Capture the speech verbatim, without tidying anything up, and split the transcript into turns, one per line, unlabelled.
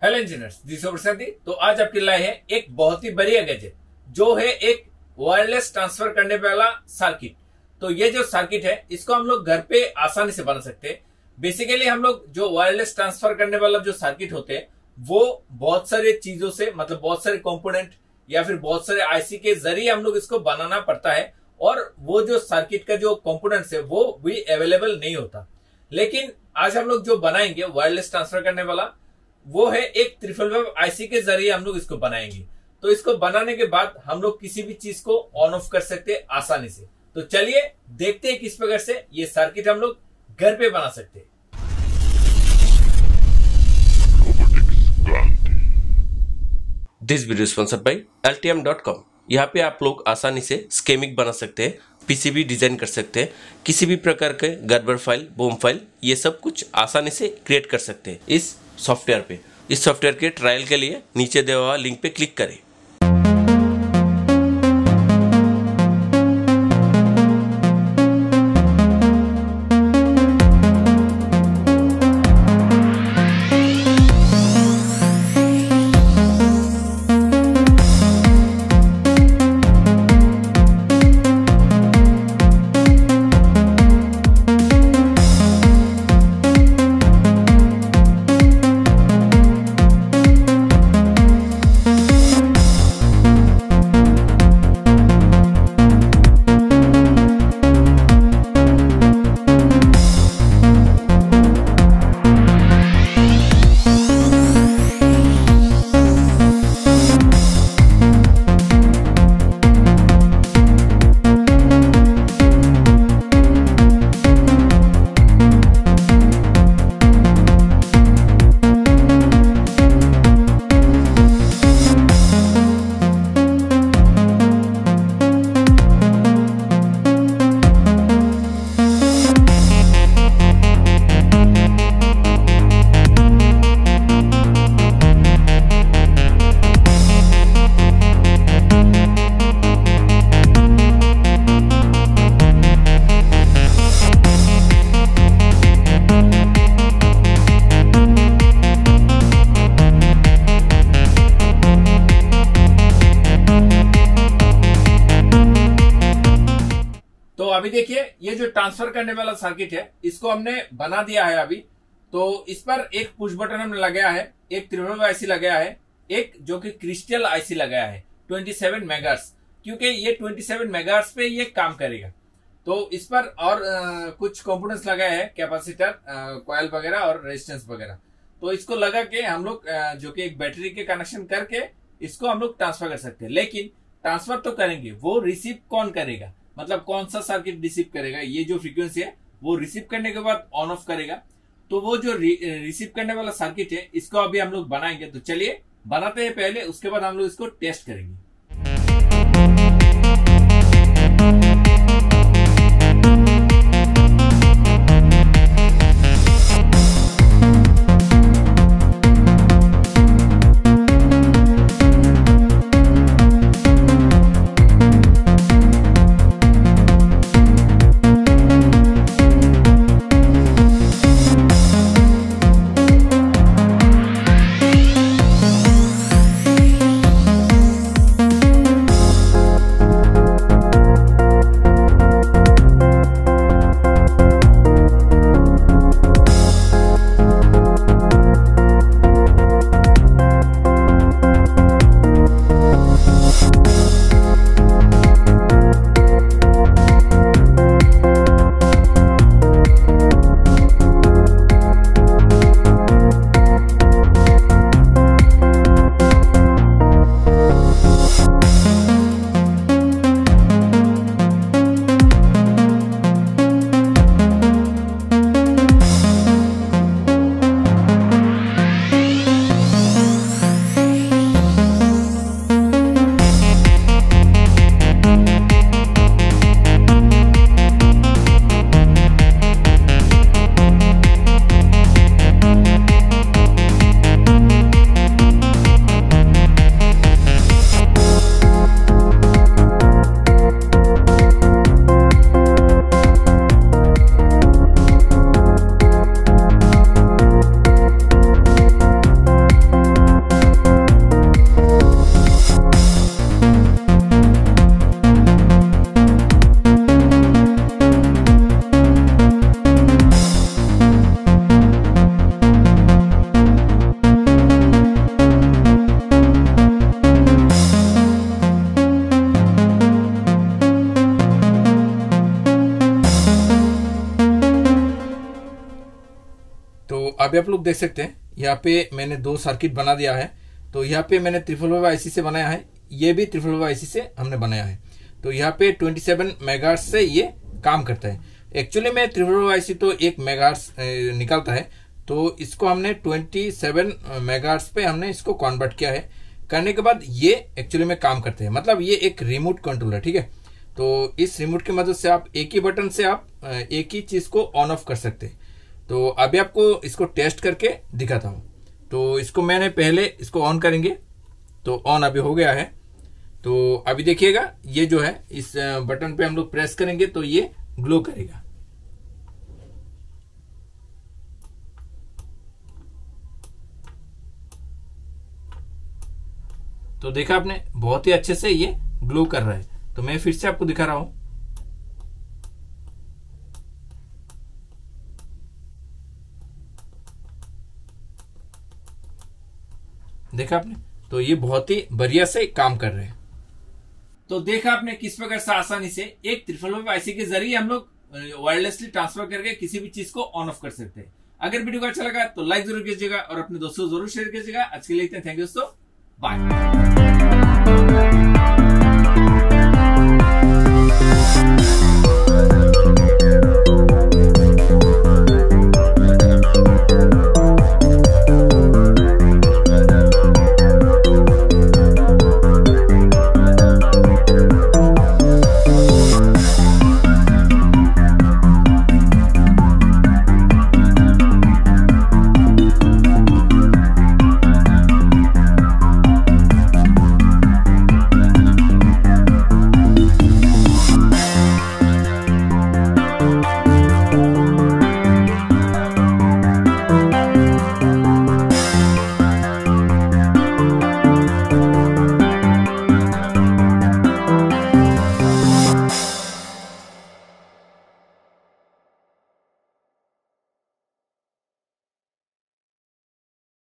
Hello engineers, जी प्रसादी। तो आज आपके लिए है एक बहुत ही बढ़िया गैजेट जो है एक वायरलेस ट्रांसफर करने वाला सर्किट। तो ये जो सर्किट है इसको हम लोग घर पे आसानी से बना सकते हैं। बेसिकली हम लोग जो वायरलेस ट्रांसफर करने वाला जो सर्किट होते हैं वो बहुत सारे चीजों से, मतलब बहुत सारे कंपोनेंट या फिर बहुत सारे आईसी के जरिए हम लोग इसको बनाना पड़ता है और वो जो सर्किट का जो कंपोनेंट्स है वो भी अवेलेबल नहीं होता। लेकिन आज हम लोग जो बनाएंगे वायरलेस ट्रांसफर करने वाला वो है एक ट्रिपल वेव आईसी के जरिए हम लोग इसको बनाएंगे। तो इसको बनाने के बाद हम लोग किसी भी चीज को ऑन ऑफ कर सकते हैं आसानी से। तो चलिए देखते हैं किस प्रकार से ये सर्किट हम लोग घर पे बना सकते हैं।
This video sponsored by L T M dot com. यहाँ पे आप लोग आसानी से स्केमिक बना सकते हैं, पीसीबी डिजाइन कर सकते हैं, किसी भी प्रकार के गड़बड़ फाइल, बूम फाइल, ये सब कुछ आसानी से क्रिएट कर सकते हैं इस सॉफ्टवेयर पे। इस सॉफ्टवेयर के ट्रायल के लिए नीचे दिया हुआ लिंक पे क्लिक करें।
तो अभी देखिए ये जो ट्रांसफर करने वाला सर्किट है इसको हमने बना दिया है अभी। तो इस पर एक पुश बटन हमने लगाया है, एक त्रिभुज आईसी लगाया है, एक जो कि क्रिस्टल आईसी लगाया है सत्ताईस मेगाहर्ट्ज, क्योंकि ये सत्ताईस मेगाहर्ट्ज पे ये काम करेगा। तो इस पर और आ, कुछ कंपोनेंट्स लगाए हैं, कैपेसिटर, कॉइल वगैरह और रेजिस्टेंस वगैरह। तो इसको लगा के हम लोग जो कि एक बैटरी के कनेक्शन करके इसको हम लोग ट्रांसफर कर सकते हैं। लेकिन ट्रांसफर तो करेंगे, वो रिसीव कौन करेगा, मतलब कौन सा सर्किट रिसीव करेगा, ये जो फ्रीक्वेंसी है वो रिसीव करने के बाद ऑन ऑफ करेगा। तो वो जो रिसीव करने वाला सर्किट है इसको अभी हम लोग बनाएंगे। तो चलिए बनाते हैं पहले, उसके बाद हम लोग इसको टेस्ट करेंगे। अभी आप लोग देख सकते हैं यहाँ पे मैंने दो सर्किट बना दिया है। तो यहाँ पे मैंने ट्रिपल फाइव आईसी से बनाया है, ये भी ट्रिपल फाइव आईसी से हमने बनाया है। तो यहाँ पे सत्ताईस मेगाहर्ट्ज से ये काम करता है। एक्चुअली में ट्रिपल फाइव आईसी तो एक मेगाहर्ट्ज निकलता है, तो इसको हमने सत्ताईस मेगाहर्ट्ज पे हमने इसको कन्वर्ट किया है। करने के बाद ये एक्चुअली में काम करते हैं, मतलब ये एक रिमोट कंट्रोल है, ठीक है। तो इस रिमोट की मदद से आप एक ही बटन से आप एक ही चीज को ऑन ऑफ कर सकते हैं। तो अभी आपको इसको टेस्ट करके दिखाता हूं। तो इसको मैंने पहले इसको ऑन करेंगे, तो ऑन अभी हो गया है। तो अभी देखिएगा ये जो है इस बटन पे हम लोग प्रेस करेंगे तो ये ग्लो करेगा। तो देखा आपने, बहुत ही अच्छे से ये ग्लो कर रहा है। तो मैं फिर से आपको दिखा रहा हूं। देखा आपने, तो ये बहुत ही बढ़िया से काम कर रहे हैं। तो देखा आपने किस प्रकार से आसानी से एक ट्रिपल फाइव आईसी के जरिए हम लोग वायरलेसली ट्रांसफर करके किसी भी चीज को ऑन ऑफ कर सकते हैं। अगर वीडियो को अच्छा लगा तो लाइक जरूर कीजिएगा और अपने दोस्तों जरूर शेयर कीजिएगा। आज के लिए इतना, थैंक यू दोस्तों, बाय।